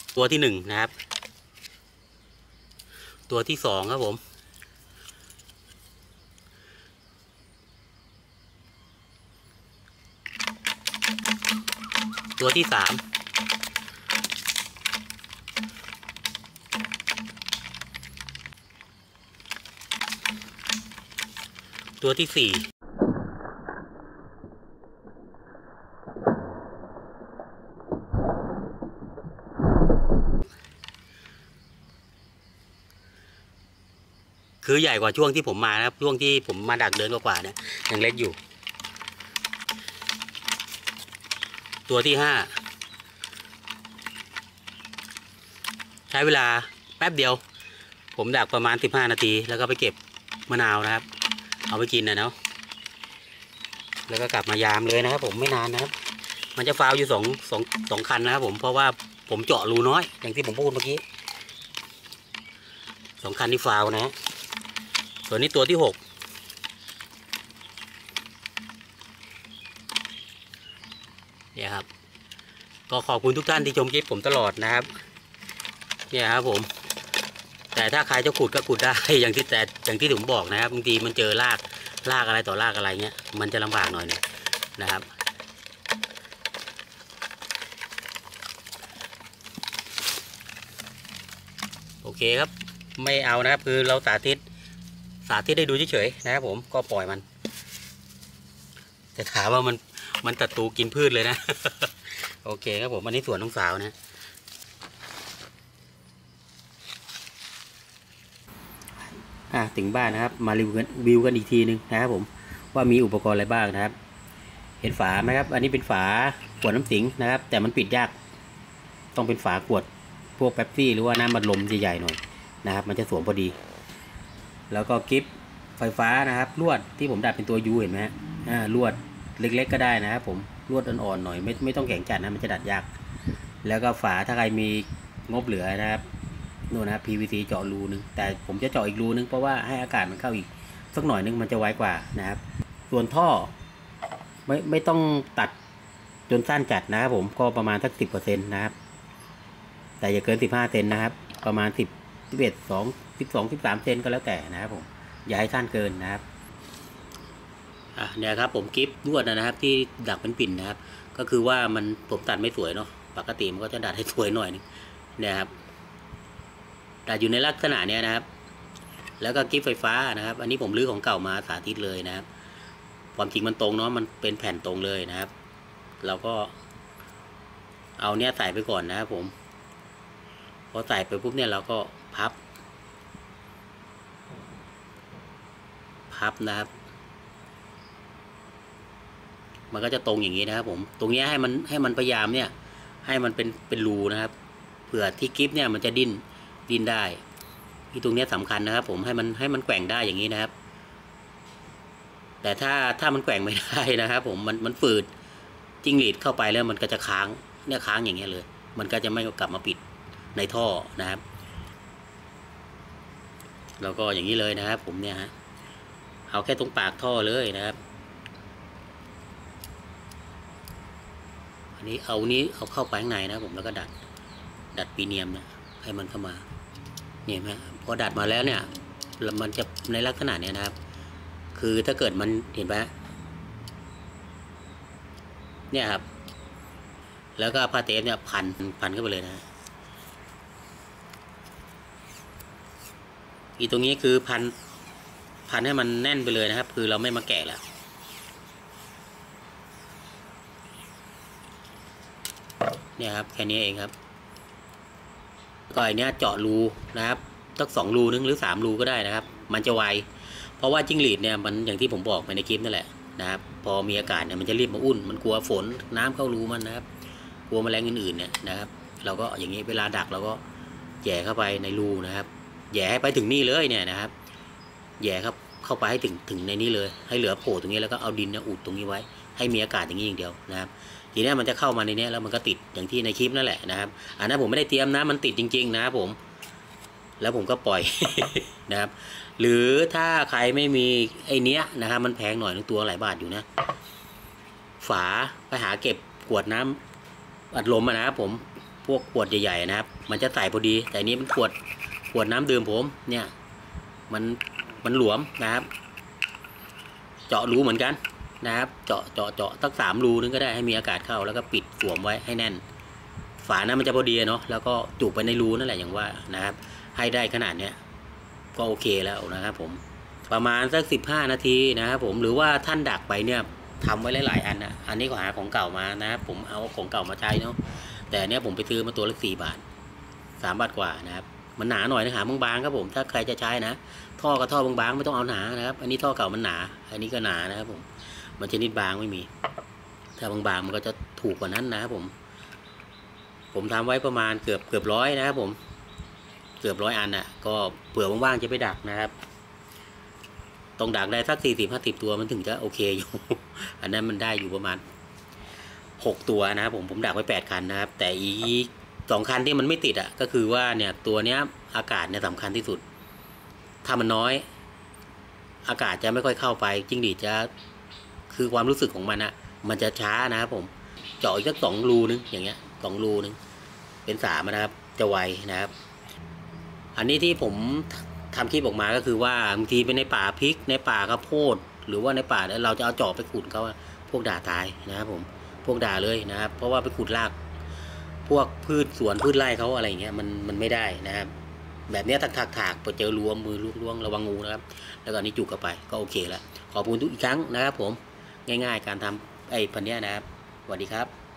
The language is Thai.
ตัวที่1นะครับตัวที่2ครับผมตัวที่3ตัวที่4คือใหญ่กว่าช่วงที่ผมมานะครับช่วงที่ผมมาดักเดินกว่าเนี่ยยังเล็กอยู่ตัวที่5ใช้เวลาแป๊บเดียวผมดักประมาณ15 นาทีแล้วก็ไปเก็บมะนาวนะครับเอาไปกินนะเนาะแล้วก็กลับมายามเลยนะครับผมไม่นานนะครับมันจะฟาวอยู่สองคันนะครับผมเพราะว่าผมเจาะรูน้อยอย่างที่ผมพูดเมื่อกี้2 คันที่ฟาวนะส่วนนี้ตัวที่6เนี่ยครับก็ขอบคุณทุกท่านที่ชมคลิปผมตลอดนะครับเนี่ยครับผมแต่ถ้าใครจะขุดก็ขุดได้อย่างที่ผมบอกนะครับบางทีมันเจอรากอะไรต่อรากอะไรเงี้ยมันจะลำบากหน่อยนึงนะครับโอเคครับไม่เอานะครับคือเราสาธิตได้ดูเฉยๆนะครับผมก็ปล่อยมันแต่ถามว่ามันศัตรูกินพืชเลยนะ โอเคครับผมอันนี้สวนน้องสาวนะถึงบ้านนะครับมารีวิวกันอีกทีนึงนะครับผมว่ามีอุปกรณ์อะไรบ้างนะครับเห็นฝาไหมครับอันนี้เป็นฝาขวดน้ำสิงนะครับแต่มันปิดยากต้องเป็นฝาขวดพวกเป๊ปซี่หรือว่าน้ำบัดลมใหญ่ๆหน่อยนะครับมันจะสวมพอดีแล้วก็กิ๊บไฟฟ้านะครับลวดที่ผมดัดเป็นตัวยูเห็นไหมลวดเล็กๆก็ได้นะครับผมลวดอ่อนๆหน่อยไม่ต้องแข็งจัดนะมันจะดัดยากแล้วก็ฝาถ้าใครมีงบเหลือนะครับนู่นนะ PVC เจาะรูนึงแต่ผมจะเจาะอีกรูนึงเพราะว่าให้อากาศมันเข้าอีกสักหน่อยนึงมันจะไวกว่านะครับส่วนท่อไม่ต้องตัดจนสั้นจัดนะครับผมก็ประมาณสัก10%นะครับแต่อย่าเกิน15 เซนนะครับประมาณ10 11 12 13 เซนก็แล้วแต่นะครับผมอย่าให้สั้นเกินนะครับเนี่ยครับผมกิ๊บลวดนะครับที่ดักเป็นปิ่นนะครับก็คือว่าผมตัดไม่สวยเนาะปกติมันก็จะดัดให้สวยหน่อยนึงเนี่ยครับดัดอยู่ในลักษณะเนี้ยนะครับแล้วก็กิ๊บไฟฟ้านะครับอันนี้ผมรื้อของเก่ามาสาธิตเลยนะครับความจริงมันตรงเนาะมันเป็นแผ่นตรงเลยนะครับเราก็เอาเนี้ยใส่ไปก่อนนะครับผมพอใส่ไปปุ๊บเนี่ยเราก็พับนะครับมันก็จะตรงอย่างนี้นะครับผมตรงนี้ให้มันพยายามเนี่ยให้มันเป็นรูนะครับเผื่อที่กิ๊บเนี่ยมันจะดิ้นได้ที่ตรงนี้สำคัญนะครับผมให้มันแกว่งได้อย่างนี้นะครับแต่ถ้ามันแกว่งไม่ได้นะครับผมมันฝืดจิ้งหรีดเข้าไปแล้วมันก็จะค้างเนี่ยค้างอย่างเงี้ยเลยมันก็จะไม่กลับมาปิดในท่อนะครับแล้วก็อย่างนี้เลยนะครับผมเนี่ยฮะเอาแค่ตรงปากท่อเลยนะครับอันนี้เอาเข้าไปข้างในนะผมแล้วก็ดัดปีเนียมเนี่ยให้มันเข้ามาเนี่ยฮะพอดัดมาแล้วเนี่ยมันจะในลักษณะเนี้ยนะครับคือถ้าเกิดมันเห็นไหมเนี่ยครับแล้วก็ผ้าเทปเนี่ยพันเข้าไปเลยนะอีตรงนี้คือพันให้มันแน่นไปเลยนะครับคือเราไม่มาแกะแล้วเนี่ยครับแค่นี้เองครับก็อันนี้เจาะรูนะครับสัก2 รูนึงหรือ3 รูก็ได้นะครับมันจะไวเพราะว่าจิ้งหรีดเนี่ยมันอย่างที่ผมบอกไปในคลิปนั่นแหละนะครับพอมีอากาศเนี่ยมันจะรีบมาอุ่นมันกลัวฝนน้ำเข้ารูมันนะครับกลัวแมลงอื่นๆเนี่ยนะครับเราก็อย่างนี้เวลาดักเราก็แย่เข้าไปในรูนะครับแย่ให้ไปถึงนี่เลยเนี่ยนะครับแย่ครับเข้าไปให้ถึงในนี้เลยให้เหลือโผล่ตรงนี้แล้วก็เอาดินอุดตรงนี้ไว้ให้มีอากาศอย่างนี้อย่างเดียวนะครับทีนี้มันจะเข้ามาในนี้แล้วมันก็ติดอย่างที่ในคลิปนั่นแหละนะครับอันนั้นผมไม่ได้เตรียมนะมันติดจริงๆนะครับผมแล้วผมก็ปล่อย นะครับหรือถ้าใครไม่มีไอ้เนี้ยนะครับมันแพงหน่อยตัวหลายบาทอยู่นะฝาไปหาเก็บขวดน้ำอัดลมนะครับผมพพวกขวดใหญ่ๆนะครับมันจะใส่พอดีแต่นี้มันขวดน้ำดื่มผมเนี่ยมันหลวมนะครับเจาะรูเหมือนกันนะครับเจาะตั้ง3 รูนึงก็ได้ให้มีอากาศเข้าแล้วก็ปิดสวมไว้ให้แน่นฝานั้นมันจะพอดีเนาะแล้วก็จุไปในรูนั่นแหละอย่างว่านะครับให้ได้ขนาดเนี้ยก็โอเคแล้วนะครับผมประมาณสัก15 นาทีนะครับผมหรือว่าท่านดักไปเนี่ยทำไว้หลายๆอันนะอันนี้ก็หาของเก่ามานะครับผมเอาของเก่ามาใช้เนาะแต่เนี้ยผมไปซื้อมาตัวละ4 บาท3 บาทกว่านะครับมันหนาหน่อยนะหาบางๆครับผมถ้าใครจะใช้นะท่อกับท่อบางๆไม่ต้องเอาหนานะครับอันนี้ท่อเก่ามันหนาอันนี้ก็หนานะครับผมมันชนิดบางไม่มีถ้าบางๆมันก็จะถูกกว่านั้นนะครับผมทำไว้ประมาณเกือบ100นะครับผมเกือบ100 อันน่ะก็เผื่อว่างๆจะไปดักนะครับต้องดักได้สัก40-50 ตัวมันถึงจะโอเคอยู่ อันนั้นมันได้อยู่ประมาณ6 ตัวนะครับผมดักไว้8 คันนะครับแต่อีก2 คันที่มันไม่ติดอ่ะก็คือว่าเนี่ยตัวเนี้ยอากาศเนี่ยสำคัญที่สุดถ้ามันน้อยอากาศจะไม่ค่อยเข้าไปจิ้งหรีดจะคือความรู้สึกของมันอ่ะมันจะช้านะครับผมเจาะอีกสัก2 รูนึงอย่างเงี้ย2 รูนึงเป็น3นะครับจะไวนะครับอันนี้ที่ผมทำคลิปออกมาก็คือว่าบางทีเป็นในป่าพริกในป่าข้าวโพดหรือว่าในป่าเราจะเอาจอบไปขุดเขาพวกด่าตายนะครับผมพวกด่าเลยนะครับเพราะว่าไปขุดรากพวกพืชสวนพืชไร่เขาอะไรเงี้ยมันไม่ได้นะครับแบบนี้ถากไปเจอรวมมือล้วงระวังงูนะครับแล้วก็นี้จุกเข้าไปก็โอเคแล้วขอบคุณทุกอีกครั้งนะครับผมง่ายๆการทำไอ้พันเนี้ยนะครับสวัสดีครับ